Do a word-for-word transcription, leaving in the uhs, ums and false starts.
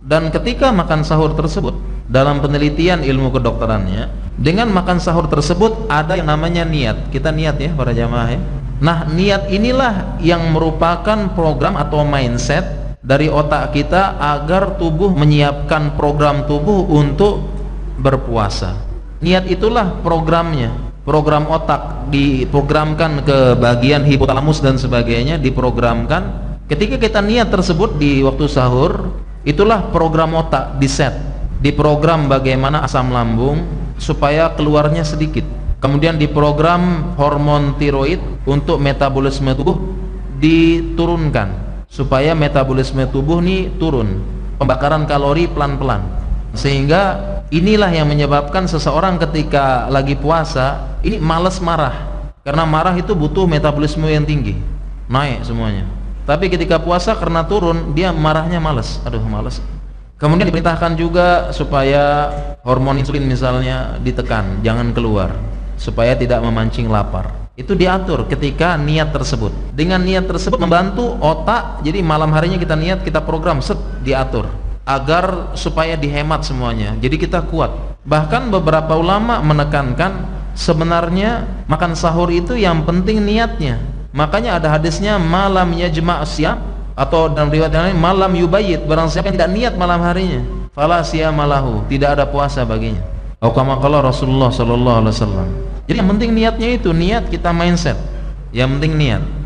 Dan ketika makan sahur tersebut, dalam penelitian ilmu kedokterannya, dengan makan sahur tersebut ada yang namanya niat. Kita niat ya para jamaah ya. Nah, niat inilah yang merupakan program atau mindset dari otak kita agar tubuh menyiapkan program tubuh untuk berpuasa. Niat itulah programnya, program otak diprogramkan ke bagian hipotalamus dan sebagainya, diprogramkan. Ketika kita niat tersebut di waktu sahur, itulah program otak diset, diprogram bagaimana asam lambung supaya keluarnya sedikit. Kemudian diprogram hormon tiroid untuk metabolisme tubuh diturunkan supaya metabolisme tubuh ini turun, pembakaran kalori pelan-pelan. Sehingga inilah yang menyebabkan seseorang ketika lagi puasa ini malas marah, karena marah itu butuh metabolisme yang tinggi, naik semuanya. Tapi ketika puasa karena turun, dia marahnya malas, aduh malas. Kemudian diperintahkan juga supaya hormon insulin misalnya ditekan, jangan keluar, supaya tidak memancing lapar. Itu diatur ketika niat tersebut. Dengan niat tersebut membantu otak, jadi malam harinya kita niat, kita program, set, diatur agar supaya dihemat semuanya, jadi kita kuat. Bahkan beberapa ulama menekankan sebenarnya makan sahur itu yang penting niatnya. Makanya ada hadisnya malam yajma' siyam, atau dalam riwayat yang lain malam yubayit, barang siapa yang tidak niat malam harinya fala siyama lahu, tidak ada puasa baginya. Atau kama qala Rasulullah sallallahu alaihi wasallam. Jadi yang penting niatnya itu, niat kita mindset. Yang penting niat.